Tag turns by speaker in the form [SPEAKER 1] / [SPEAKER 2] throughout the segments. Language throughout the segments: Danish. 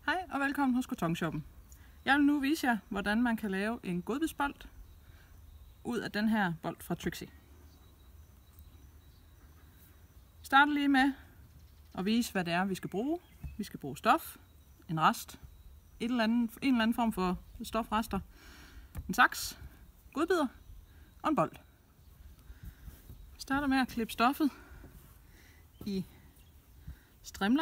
[SPEAKER 1] Hej og velkommen hos Kartonshoppen. Jeg vil nu vise jer, hvordan man kan lave en godbidsbold ud af den her bold fra Trixie. Vi starter lige med at vise, hvad det er, vi skal bruge. Vi skal bruge stof, en rest, en eller anden form for stofrester, en saks, godbidder og en bold. Vi starter med at klippe stoffet i strimler.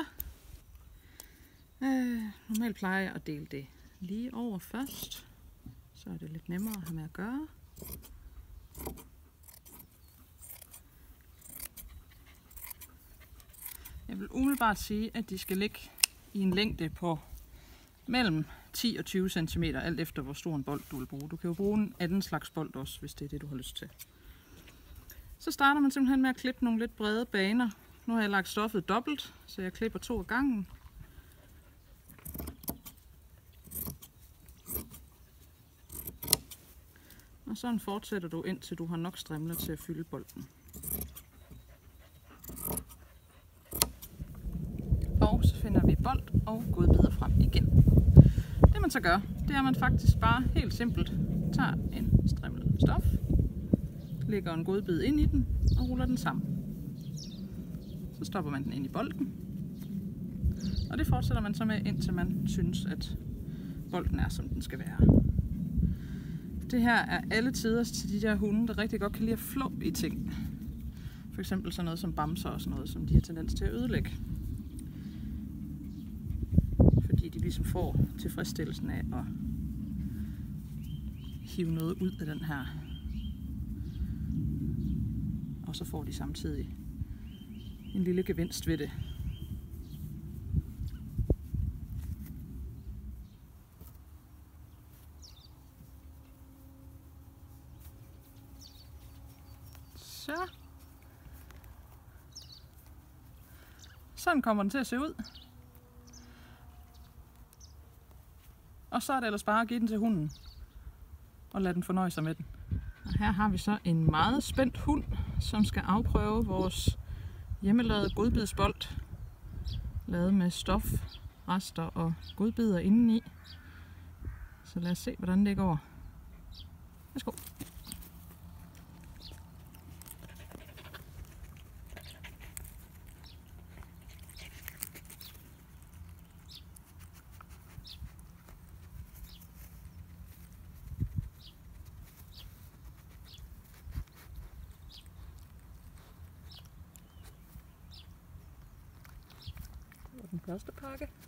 [SPEAKER 1] Normalt plejer jeg at dele det lige over først, så er det lidt nemmere at have med at gøre. Jeg vil umiddelbart sige, at de skal ligge i en længde på mellem 10 og 20 cm, alt efter hvor stor en bold du vil bruge. Du kan jo bruge en anden slags bold også, hvis det er det du har lyst til. Så starter man simpelthen med at klippe nogle lidt brede baner. Nu har jeg lagt stoffet dobbelt, så jeg klipper 2 af gangen. Og sådan fortsætter du indtil du har nok strimler til at fylde bolden. Og så finder vi bold og godbidder frem igen. Det man så gør, det er at man faktisk bare helt simpelt tager en strimmel stof, lægger en godbid ind i den og ruller den sammen. Så stopper man den ind i bolden. Og det fortsætter man så med, indtil man synes, at bolden er, som den skal være. Det her er alle tiders til de der hunde, der rigtig godt kan lide at flå i ting. For eksempel sådan noget som bamser og sådan noget, som de har tendens til at ødelægge. Fordi de ligesom får tilfredsstillelsen af at hive noget ud af den her. Og så får de samtidig en lille gevinst ved det. Så. Sådan kommer den til at se ud. Og så er det ellers bare at give den til hunden og lade den fornøje sig med den. Og her har vi så en meget spændt hund, som skal afprøve vores hjemmelavede godbidsbold, lavet med stof, rester og godbidder indeni. Så lad os se, hvordan det går. Værsgo. Den første pakke.